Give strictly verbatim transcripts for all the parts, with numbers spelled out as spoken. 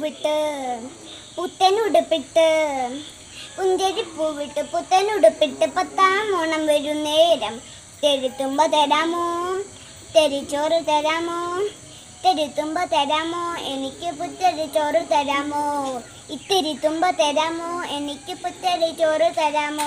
പൂവിട്ട് പുത്തനുടുപ്പിട്ട് പുഞ്ചരിപ്പൂവിട്ട് പുത്തനുടുപ്പിട്ട് പത്താം ഓണം വരും നേരം തെരുത്തുമ്പ തരാമോ തെരിച്ചോറ് തരാമോ തെരുത്തുമ്പ തരാമോ എനിക്ക് പുത്തരി ചോറ് തരാമോ ഇത്തിരി തുമ്പ തരാമോ എനിക്ക് പുത്തരി ചോറ് തരാമോ.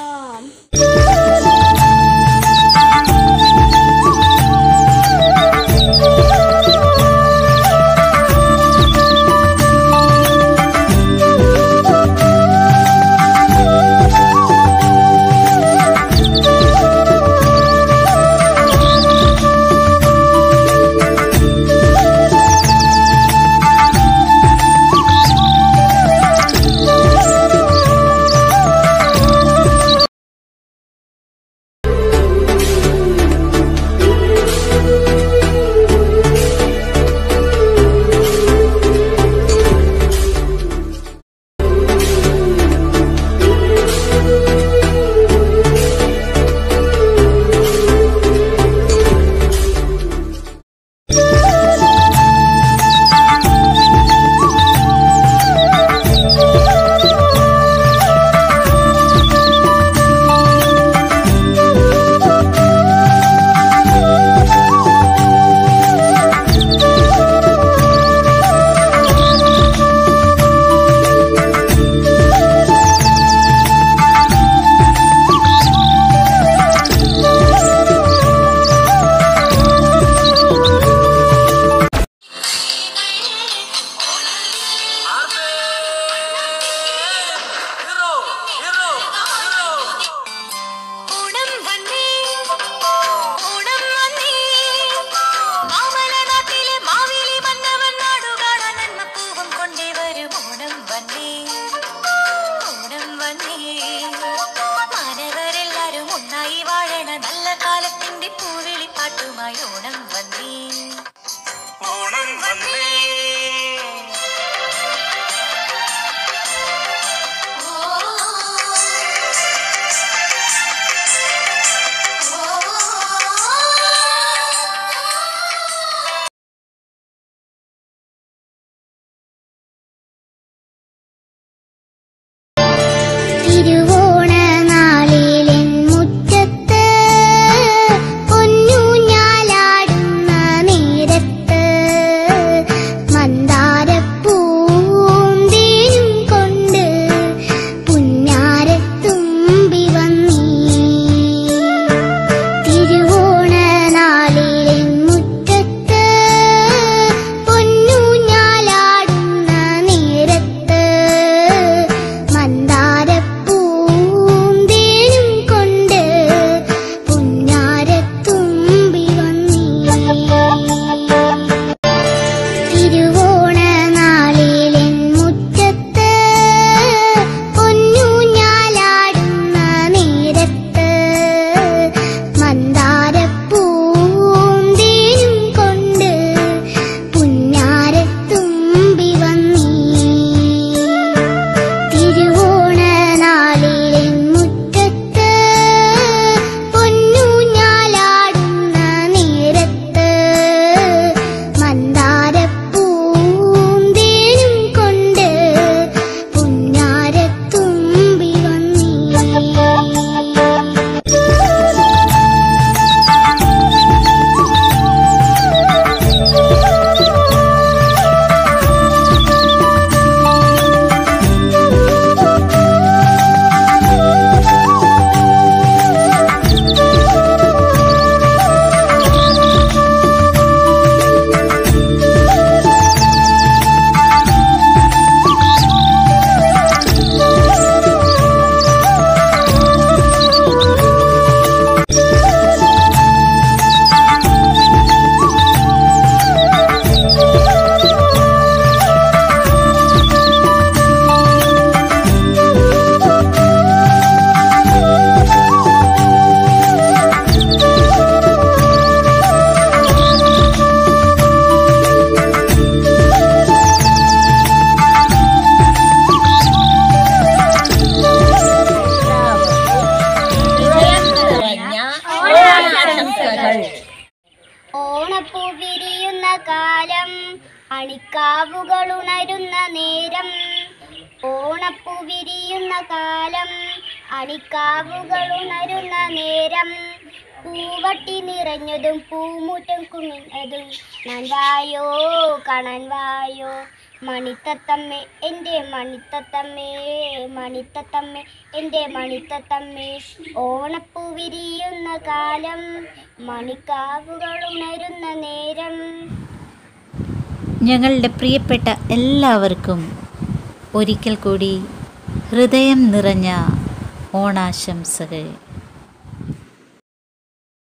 അണിക്കാവുകൾ ഉണരുന്ന നേരം ഓണപ്പൂ വിരിയുന്ന കാലം. അണിക്കാവുകൾ ഉണരുന്ന നേരം പൂവട്ടി നിറഞ്ഞതും പൂമുറ്റം കുമിഞ്ഞതും ഞാൻ വായോ കാണാൻ വായോ. മണിത്തത്തമ്മേ എൻ്റെ മണിത്തത്തമ്മേ, മണിത്തത്തമ്മേ എൻ്റെ മണിത്തത്തമ്മേ. ഓണപ്പൂ വിരിയുന്ന കാലം, മണിക്കാവുകൾ ഉണരുന്ന നേരം. ഞങ്ങളുടെ പ്രിയപ്പെട്ട എല്ലാവർക്കും ഒരിക്കൽ കൂടി ഹൃദയം നിറഞ്ഞ ഓണാശംസകൾ.